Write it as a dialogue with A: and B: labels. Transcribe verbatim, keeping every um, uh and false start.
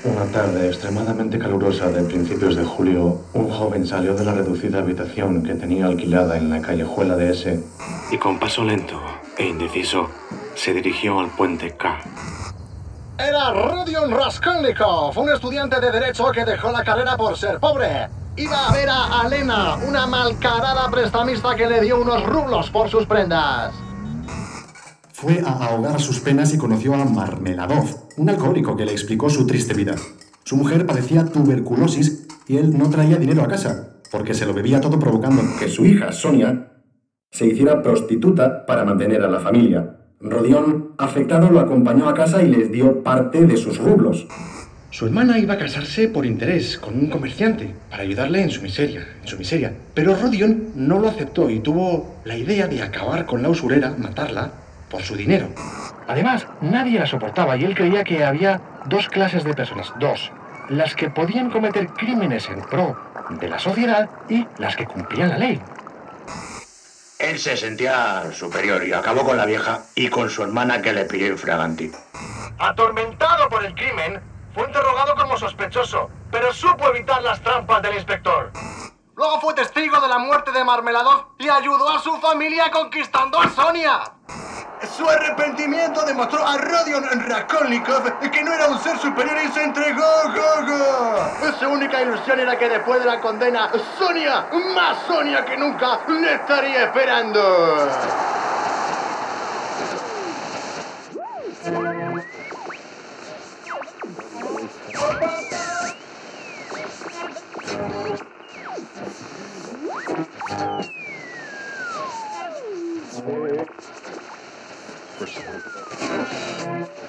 A: Una tarde extremadamente calurosa de principios de julio, un joven salió de la reducida habitación que tenía alquilada en la callejuela de S y con paso lento e indeciso se dirigió al puente K.
B: Era Rodion Raskolnikov, un estudiante de Derecho que dejó la carrera por ser pobre. Iba a ver a Alena, una malcarada prestamista que le dio unos rublos por sus prendas.
C: Fue a ahogar sus penas y conoció a Marmeladov, un alcohólico que le explicó su triste vida. Su mujer padecía tuberculosis y él no traía dinero a casa, porque se lo bebía todo, provocando que su hija, Sonia, se hiciera prostituta para mantener a la familia. Rodion, afectado, lo acompañó a casa y les dio parte de sus rublos.
D: Su hermana iba a casarse por interés con un comerciante para ayudarle en su miseria, en su miseria. Pero Rodion no lo aceptó y tuvo la idea de acabar con la usurera, matarla, por su dinero. Además, nadie la soportaba y él creía que había dos clases de personas. Dos. Las que podían cometer crímenes en pro de la sociedad y las que cumplían la ley.
E: Él se sentía superior y acabó con la vieja y con su hermana que le pilló infraganti.
B: Atormentado por el crimen, fue interrogado como sospechoso, pero supo evitar las trampas del inspector. Luego fue testigo de la muerte de Marmeladov y ayudó a su familia conquistando a Sonia. Su arrepentimiento demostró a Rodion Raskolnikov que no era un ser superior y se entregó. Go, go. Su única ilusión era que después de la condena, Sonia, más Sonia que nunca, le estaría esperando.
A: For sure.